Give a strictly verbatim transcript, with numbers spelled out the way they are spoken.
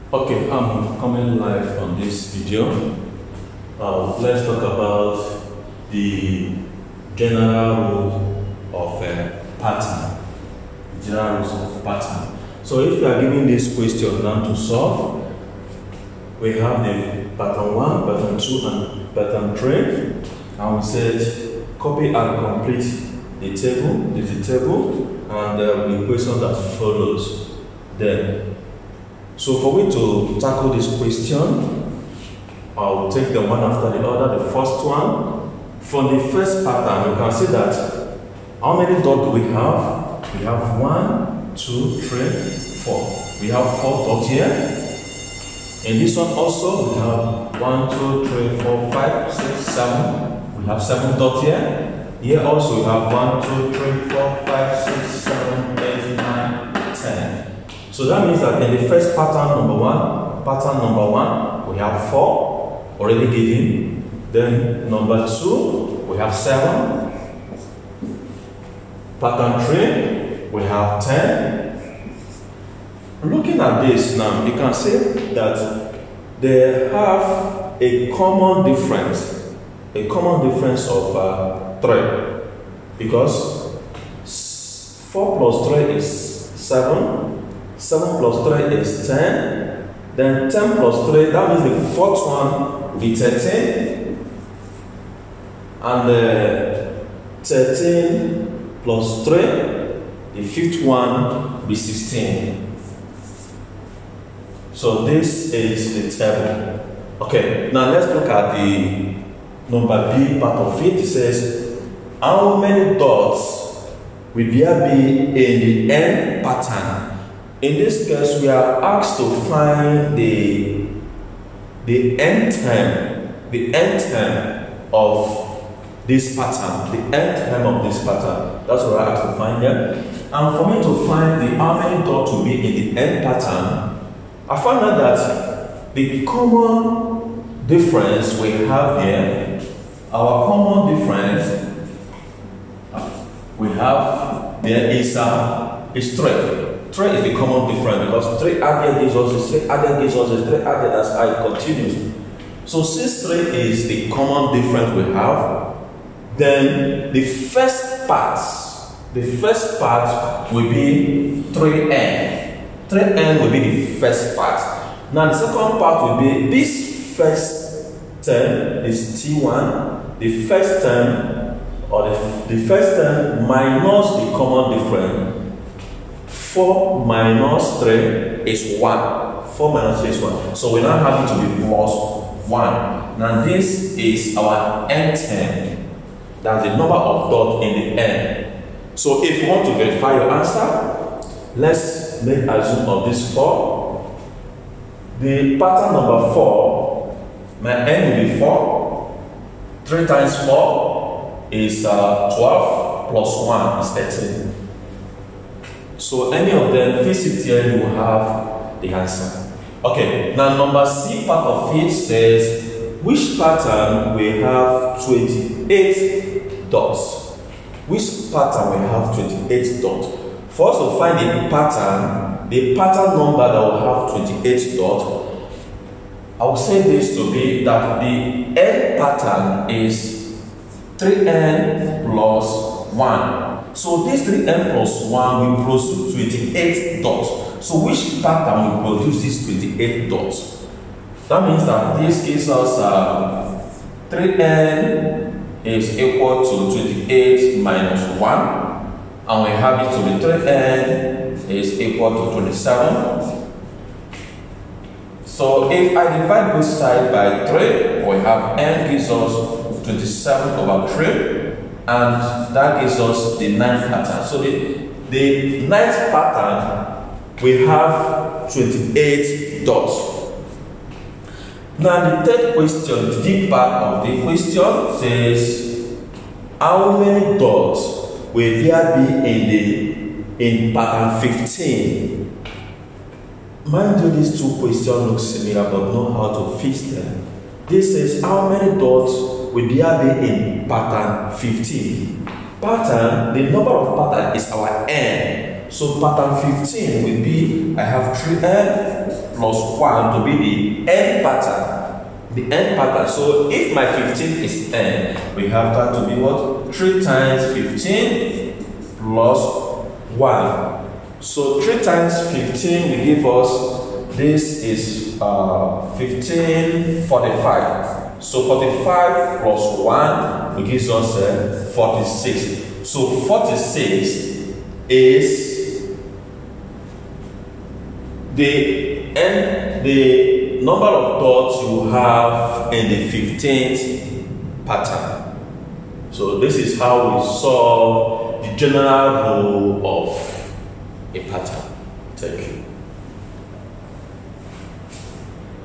Okay, I'm coming live on this video. Uh, let's talk about the general rule of a pattern. General rules of pattern. So if you are given this question now to solve, we have the pattern one, pattern two, and pattern three. And we said copy and complete the table, the, the table, and uh, the equation that follows. Then, so for me to tackle this question, I'll take them one after the other. The first one, from the first pattern, you can see that how many dots do we have? We have one, two, three, four. We have four dots here. In this one also, we have one, two, three, four, five, six, seven. We have seven dots here. Here also we have one, two, three, four, five, six, seven, eight, nine, ten. So that means that in the first pattern number one, pattern number one, we have four already given. Then number two, we have seven. Pattern three, we have ten. Looking at this now, you can see that they have a common difference, a common difference of uh, three, because four plus three is seven. seven plus three is ten. Then ten plus three, that means the fourth one will be thirteen. And uh, thirteen plus three, the fifth one will be sixteen. So this is the table. Okay, now let's look at the number B part of it. It says, how many dots will there be in the n pattern? In this case, we are asked to find the the end term, the end term of this pattern, the end term of this pattern. That's what we're asked to find here. And for me to find the how many dots will be in the end pattern, I found out that the common difference we have here, our common difference we have there is uh, is three. Three is the common difference because three added gives us this, three added gives us this, three added, that's how it continues. So since three is the common difference we have, then the first part, the first part will be three n. three n will be the first part. Now the second part will be this first term is T one, the first term or the, the first term minus the common difference. four minus three is one. four minus three is one. So we now have it to be plus one. Now this is our n term. That's the number of dots in the n. So if you want to verify your answer, let's make assume of this four. The pattern number four, my n will be four. three times four is uh, twelve plus one is thirteen. So any of them, visit here, you will have the answer. Okay, now number C part of it says, which pattern will have twenty-eight dots? Which pattern will have twenty-eight dots? For us to find the pattern, the pattern number that will have twenty-eight dots, I will say this to be that the n pattern is three n plus one. So this three n plus one will produce twenty-eight dots. So which pattern will produce these twenty-eight dots? That means that this gives us uh, three n is equal to twenty-eight minus one. And we have it to be three n is equal to twenty-seven. So if I divide both sides by three, we have n gives us twenty-seven over three. And that gives us the ninth pattern. So the, the ninth pattern, we have twenty-eight dots. Now the third question, the deep part of the question says, how many dots will there be in the in pattern fifteen? Mind you, these two questions look similar but know how to fix them. This says, how many dots will there be in pattern fifteen? Pattern, the number of pattern is our n. So pattern fifteen will be, I have three n plus one to be the end pattern. The end pattern. So if my fifteen is n, we have that to be what? three times fifteen plus one. So three times fifteen will give us, this is uh, fifteen forty-five. So forty-five plus one will give us uh, forty-six. So forty-six is the end, the number of dots you have in the fifteenth pattern. So this is how we solve the general rule of a pattern. Thank you.